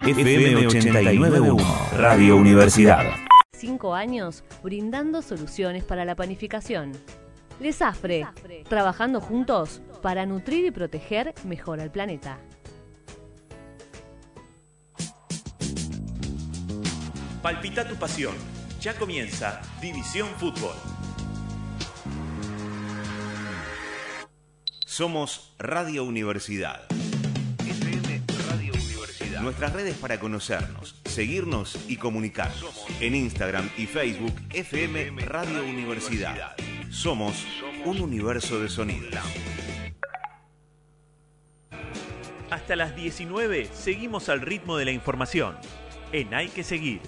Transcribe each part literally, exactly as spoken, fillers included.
F M ochenta y nueve punto uno, Radio Universidad. Cinco años brindando soluciones para la panificación. Lesafre, trabajando juntos para nutrir y proteger mejor al planeta. Palpita tu pasión. Ya comienza División Fútbol. Somos Radio Universidad. F M Radio Universidad. Nuestras redes para conocernos, seguirnos y comunicar. En Instagram y Facebook, F M Radio Universidad. Somos un universo de sonidos. Hasta las diecinueve seguimos al ritmo de la información. En Hay que Seguir.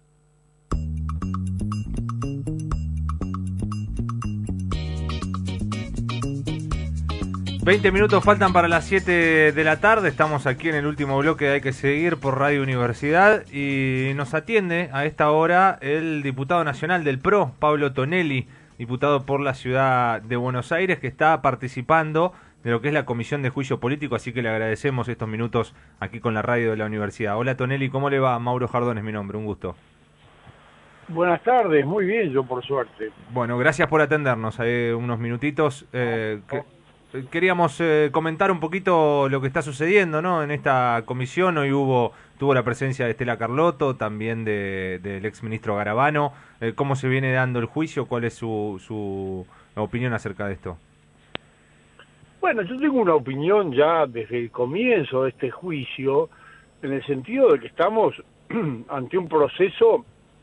veinte minutos faltan para las siete de la tarde, estamos aquí en el último bloque de Hay que Seguir por Radio Universidad y nos atiende a esta hora el diputado nacional del P R O, Pablo Tonelli, diputado por la ciudad de Buenos Aires, que está participando de lo que es la Comisión de Juicio Político, así que le agradecemos estos minutos aquí con la radio de la universidad. Hola Tonelli, ¿cómo le va? Mauro Jardón es mi nombre, un gusto. Buenas tardes, muy bien, yo por suerte. Bueno, gracias por atendernos, hay unos minutitos. Eh, que... Queríamos eh, comentar un poquito lo que está sucediendo, ¿no? En esta comisión. Hoy hubo tuvo la presencia de Estela Carlotto, también de, del exministro Garabano. Eh, ¿Cómo se viene dando el juicio? ¿Cuál es su, su opinión acerca de esto? Bueno, yo tengo una opinión ya desde el comienzo de este juicio, en el sentido de que estamos ante un proceso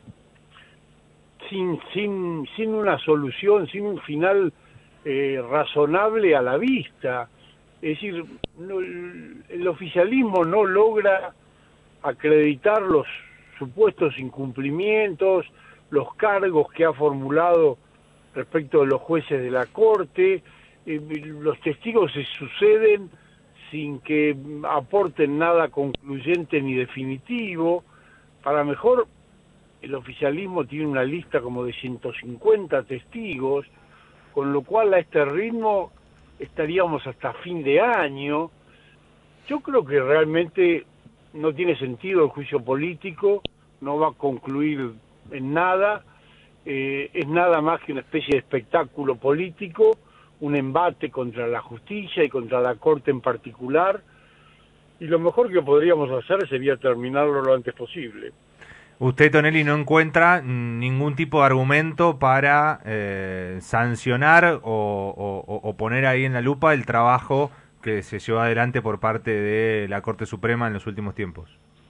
sin, sin, sin una solución, sin un final Eh, razonable a la vista. Es decir, no, el oficialismo no logra acreditar los supuestos incumplimientos, los cargos que ha formulado respecto de los jueces de la Corte, eh, los testigos se suceden sin que aporten nada concluyente ni definitivo. Para mejor, el oficialismo tiene una lista como de ciento cincuenta testigos, con lo cual a este ritmo estaríamos hasta fin de año. Yo creo que realmente no tiene sentido el juicio político, no va a concluir en nada, eh, es nada más que una especie de espectáculo político, un embate contra la justicia y contra la Corte en particular, y lo mejor que podríamos hacer sería terminarlo lo antes posible. Usted, Tonelli, no encuentra ningún tipo de argumento para eh, sancionar o, o, o poner ahí en la lupa el trabajo que se llevó adelante por parte de la Corte Suprema en los últimos tiempos.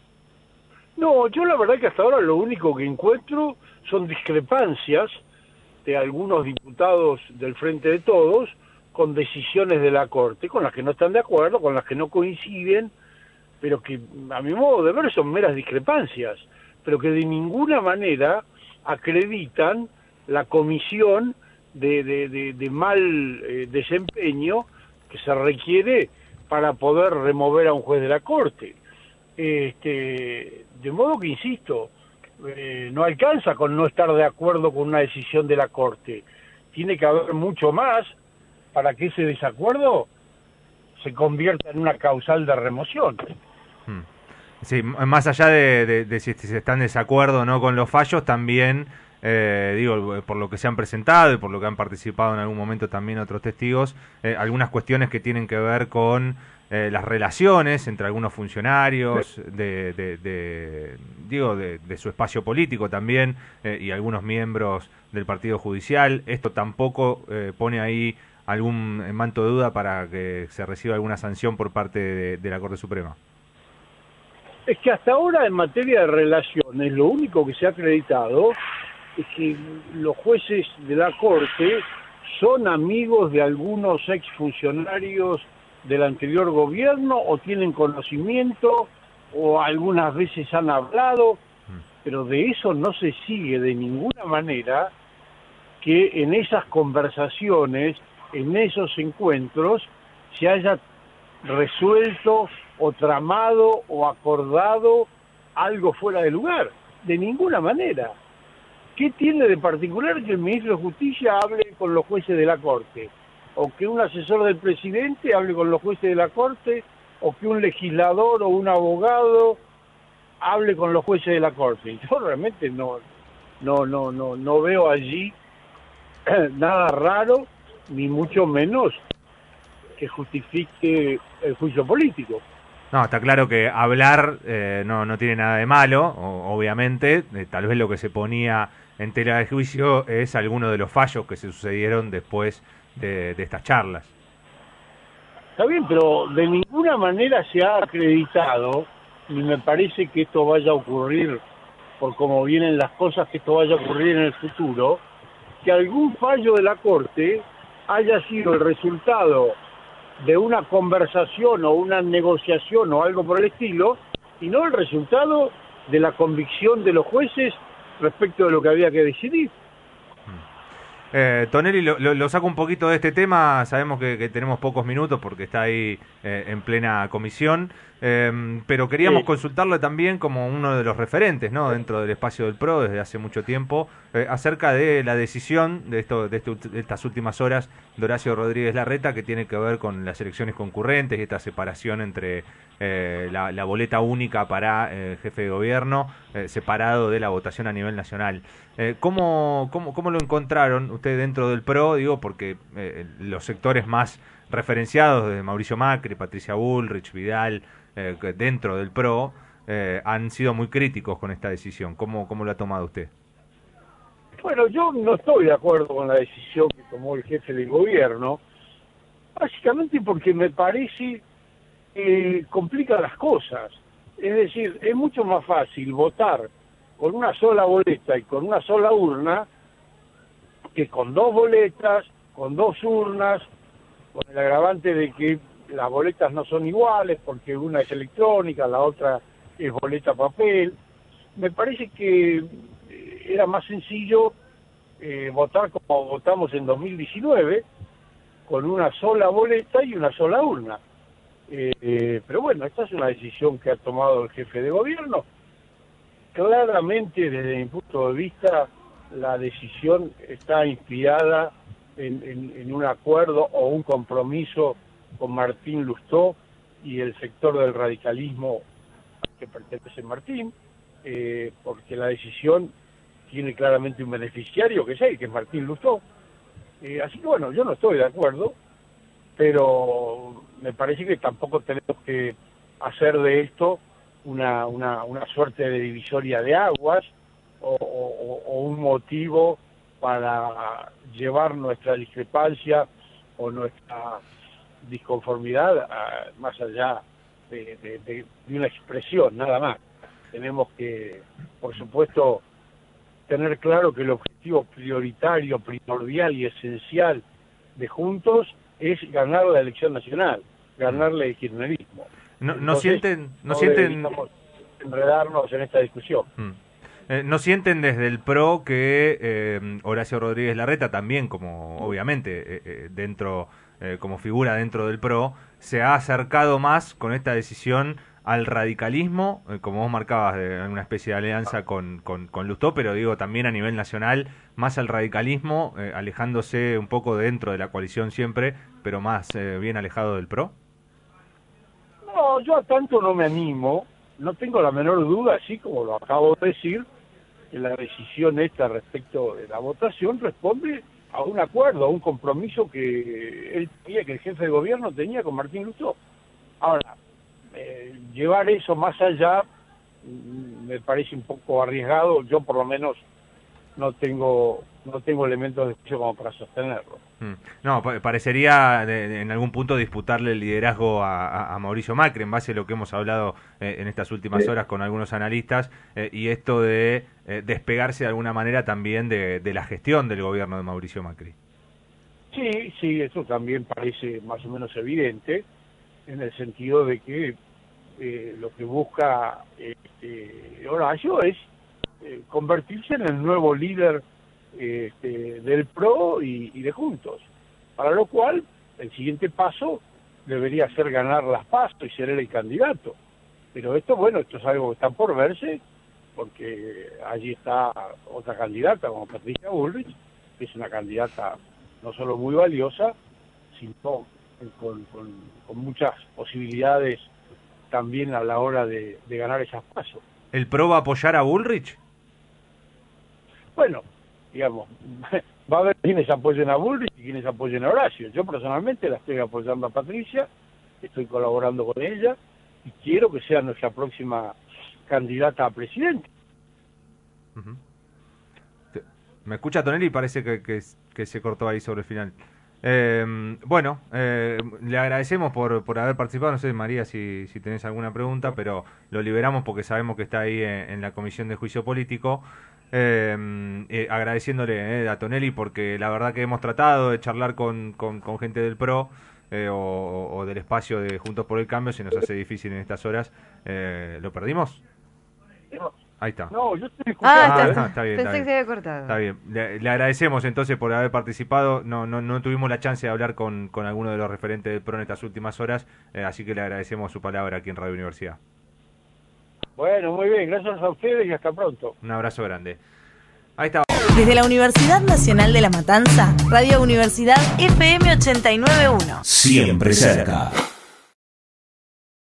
No, yo la verdad que hasta ahora lo único que encuentro son discrepancias de algunos diputados del Frente de Todos con decisiones de la Corte, con las que no están de acuerdo, con las que no coinciden, pero que a mi modo de ver son meras discrepancias, pero que de ninguna manera acreditan la comisión de, de, de, de mal eh, desempeño que se requiere para poder remover a un juez de la Corte. Este, de modo que, insisto, eh, no alcanza con no estar de acuerdo con una decisión de la Corte. Tiene que haber mucho más para que ese desacuerdo se convierta en una causal de remoción. Hmm. Sí, más allá de, de, de si se están en desacuerdo o no con los fallos, también, eh, digo, por lo que se han presentado y por lo que han participado en algún momento también otros testigos, eh, algunas cuestiones que tienen que ver con eh, las relaciones entre algunos funcionarios, de, de, de digo, de, de su espacio político también, eh, y algunos miembros del Partido Judicial. Esto tampoco eh, pone ahí algún manto de duda para que se reciba alguna sanción por parte de, de la Corte Suprema. Es que hasta ahora en materia de relaciones lo único que se ha acreditado es que los jueces de la Corte son amigos de algunos exfuncionarios del anterior gobierno o tienen conocimiento o algunas veces han hablado, pero de eso no se sigue de ninguna manera que en esas conversaciones, en esos encuentros, se haya resuelto o tramado o acordado algo fuera de lugar, de ninguna manera. ¿Qué tiene de particular que el ministro de Justicia hable con los jueces de la Corte? ¿O que un asesor del presidente hable con los jueces de la Corte? ¿O que un legislador o un abogado hable con los jueces de la Corte. Yo realmente no, no, no, no, no veo allí nada raro, ni mucho menos que justifique el juicio político. No, está claro que hablar eh, no, no tiene nada de malo, o, obviamente. Eh, tal vez lo que se ponía en tela de juicio es alguno de los fallos que se sucedieron después de, de estas charlas. Está bien, pero de ninguna manera se ha acreditado, ni me parece que esto vaya a ocurrir, por cómo vienen las cosas, que esto vaya a ocurrir en el futuro, que algún fallo de la Corte haya sido el resultado de una conversación o una negociación o algo por el estilo, y no el resultado de la convicción de los jueces respecto de lo que había que decidir. Eh, Tonelli, lo, lo, lo saco un poquito de este tema, sabemos que, que tenemos pocos minutos porque está ahí eh, en plena comisión, eh, pero queríamos sí. consultarle también como uno de los referentes, ¿no?, dentro del espacio del P R O desde hace mucho tiempo, eh, acerca de la decisión de, esto, de, esto, de estas últimas horas de Horacio Rodríguez Larreta, que tiene que ver con las elecciones concurrentes y esta separación entre eh, la, la boleta única para eh, jefe de gobierno, eh, separado de la votación a nivel nacional. Eh, ¿cómo, cómo, ¿Cómo lo encontraron ustedes dentro del P R O? Digo, porque eh, los sectores más referenciados de Mauricio Macri, Patricia Bullrich, Vidal, eh, dentro del P R O, eh, han sido muy críticos con esta decisión. ¿Cómo, cómo lo ha tomado usted? Bueno, yo no estoy de acuerdo con la decisión que tomó el jefe del gobierno, básicamente porque me parece que complica las cosas. Es decir, es mucho más fácil votar con una sola boleta y con una sola urna que con dos boletas, con dos urnas, con el agravante de que las boletas no son iguales porque una es electrónica, la otra es boleta papel. Me parece que era más sencillo eh, votar como votamos en dos mil diecinueve, con una sola boleta y una sola urna. Eh, eh, pero bueno, esta es una decisión que ha tomado el jefe de gobierno. Claramente, desde mi punto de vista, la decisión está inspirada en, en, en un acuerdo o un compromiso con Martín Lustó y el sector del radicalismo al que pertenece Martín, eh, porque la decisión tiene claramente un beneficiario, que es él, que es Martín Lustó. Eh, así que bueno, yo no estoy de acuerdo, pero me parece que tampoco tenemos que hacer de esto una, una, una suerte de divisoria de aguas o, o, o un motivo para llevar nuestra discrepancia o nuestra disconformidad a, más allá de, de, de, de una expresión, nada más. Tenemos que, por supuesto, tener claro que el objetivo prioritario, primordial y esencial de Juntos es ganar la elección nacional, ganarle el kirchnerismo. No, Entonces, no sienten, no, no sienten enredarnos en esta discusión. Mm. Eh, ¿No sienten desde el P R O que eh, Horacio Rodríguez Larreta también, como obviamente eh, eh, dentro eh, como figura dentro del P R O, se ha acercado más con esta decisión al radicalismo, eh, como vos marcabas, de una especie de alianza con, con, con Lustó, pero digo también a nivel nacional, más al radicalismo, eh, alejándose un poco dentro de la coalición siempre, pero más eh, bien alejado del P R O? No, yo a tanto no me animo, no tengo la menor duda, así como lo acabo de decir, que la decisión esta respecto de la votación responde a un acuerdo, a un compromiso que él tenía, que el jefe de gobierno tenía con Martín Lustó. Ahora, eh, llevar eso más allá me parece un poco arriesgado. Yo por lo menos no tengo no tengo elementos de juicio como para sostenerlo. Mm. No, parecería de, de, en algún punto disputarle el liderazgo a, a, a Mauricio Macri, en base a lo que hemos hablado eh, en estas últimas sí. horas con algunos analistas, eh, y esto de eh, despegarse de alguna manera también de, de la gestión del gobierno de Mauricio Macri. Sí, sí, eso también parece más o menos evidente, en el sentido de que eh, lo que busca este, Horacio es eh, convertirse en el nuevo líder este, del P R O y, y de Juntos, para lo cual el siguiente paso debería ser ganar las PASO y ser él el candidato. Pero esto, bueno, esto es algo que está por verse, porque allí está otra candidata como Patricia Bullrich, que es una candidata no solo muy valiosa, sino con, con, con muchas posibilidades también a la hora de, de ganar esas pasos. ¿El P R O va a apoyar a Bullrich? Bueno, digamos, va a haber quienes apoyen a Bullrich y quienes apoyen a Horacio. Yo personalmente la estoy apoyando a Patricia, estoy colaborando con ella y quiero que sea nuestra próxima candidata a presidente. Uh-huh. Me escucha Tonelli y parece que, que, que se cortó ahí sobre el final. Eh, bueno, eh, le agradecemos por, por haber participado. No sé, María, si, si tenés alguna pregunta, pero lo liberamos porque sabemos que está ahí en, en la Comisión de Juicio Político. Eh, eh, agradeciéndole eh, a Tonelli porque la verdad que hemos tratado de charlar con, con, con gente del P R O eh, o, o del espacio de Juntos por el Cambio. Se nos hace difícil en estas horas. Eh, ¿Lo perdimos? Ahí está. No, yo estoy Ah, escuchando. está, Ah, está. está, está bien, Pensé está que bien. se había cortado. Está bien. Le, le agradecemos entonces por haber participado. No no no tuvimos la chance de hablar con, con alguno de los referentes del P R O en estas últimas horas, eh, así que le agradecemos su palabra aquí en Radio Universidad. Bueno, muy bien, gracias a ustedes y hasta pronto. Un abrazo grande. Ahí está. Desde la Universidad Nacional de La Matanza, Radio Universidad F M ochenta y nueve punto uno. Siempre cerca.